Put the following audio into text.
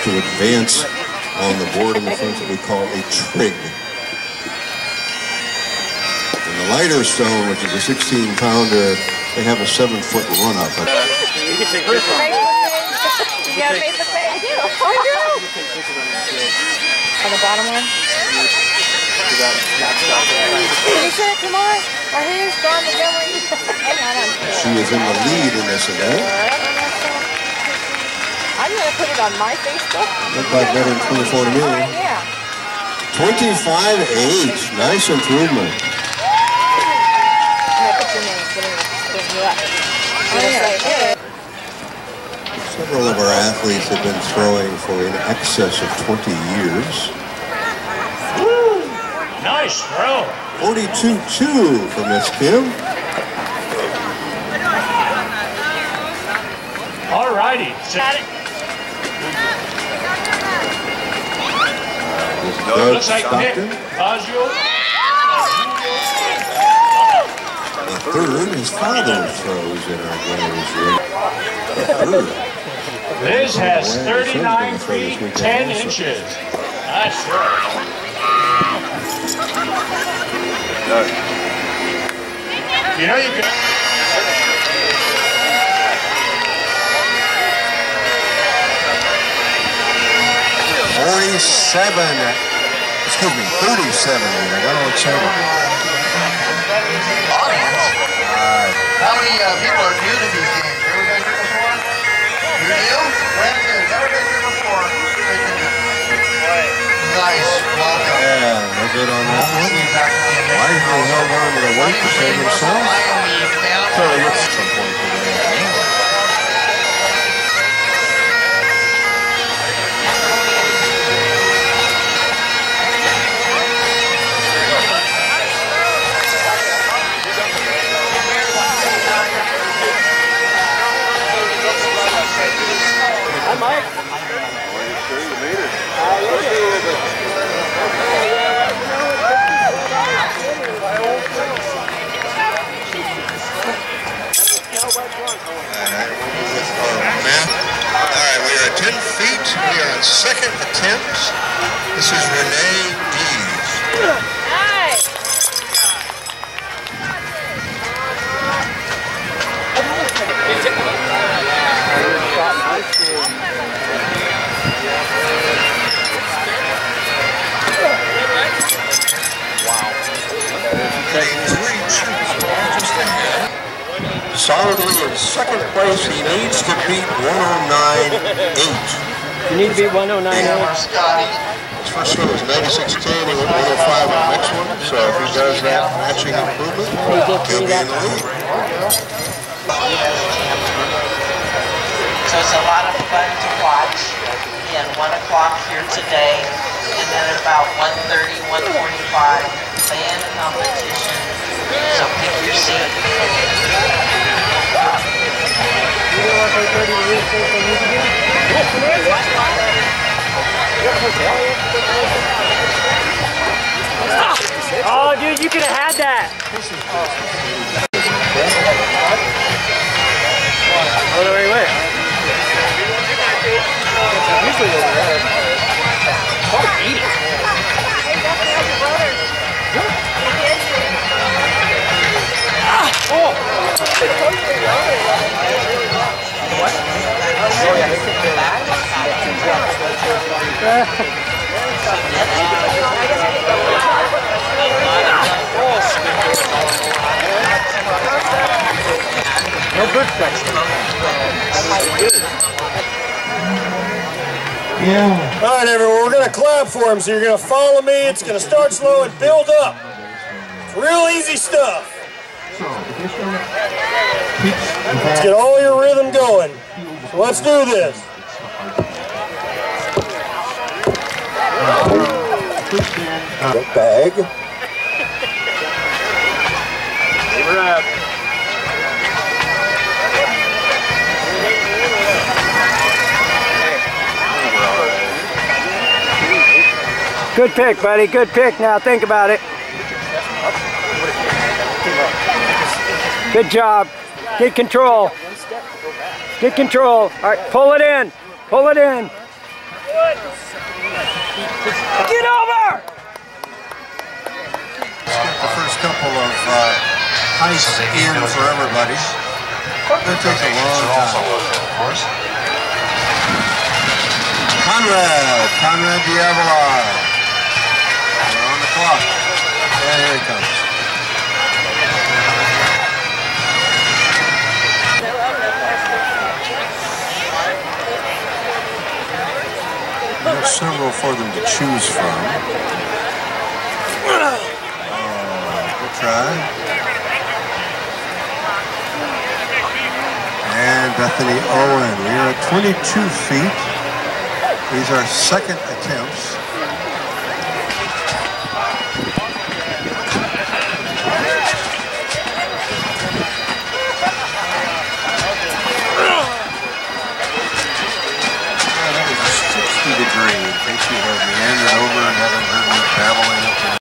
to advance on the board in the front that we call a trig. And the lighter stone, which is a 16-pounder, they have a 7-foot run-up. You can take this one. You gotta make the face. I do. On the bottom one? Finish it, come on. Right here, John Montgomery. She is in the lead in this event. I'm gonna put it on my Facebook. Looked like better than 24 to me. All right, yeah. 25-8. Nice improvement. I'm gonna put your name. Bring you up. I'm gonna say, hey. Several of our athletes have been throwing for in excess of 20 years. Woo! Nice throw. 42-2 for Miss Kim. All righty. Got it. Looks like Nick Baggio. The third, his father throws in our games room. The third. Liz has 39 feet, 10 inches. Nice throw. You know you can... 37. I got all excited. Audience? How many people are new to these games? You ever been here before? You're new? Brand new. Never been here before. Nice. Welcome. Yeah, no good on that one. Why did they held on to the weight to save themselves? So at some point today. Hi, Mike. Alright, we are at 10 feet. We are on second attempt. This is Renee Dees. Hi. Solidly in second place, he needs to beat 109.8. You need to beat 109.8. His first score was 96.10, he went 105 on the next one, so if he does that matching improvement, he'll be in the lead. So it's a lot of fun to watch. Again, 1 o'clock here today, and then at about 1:30, 1:45, band competition. So pick your seat. You know what they're 30 minutes they need to do? Oh, dude, you could have had that. Oh, no, wait. Usually over there. Probably eating. Oh! What? Oh, yeah, they took the back. No good section. Yeah. All right, everyone, we're going to clap for him, so you're going to follow me. It's going to start slow and build up. It's real easy stuff. Let's get all your rhythm going. So let's do this. Bag. Wrap. Good pick, buddy. Good pick. Now think about it. Good job. Get control. Get control. All right, pull it in. Pull it in. Get over! The first couple of heists in for everybody. That takes a long time. Conrad Diavola. We're on the clock. Yeah, here he comes. There's several for them to choose from. Good try. And Bethany Owen. We are at 22 feet. These are second attempts. Degree, in case you have meandered over and haven't heard me babble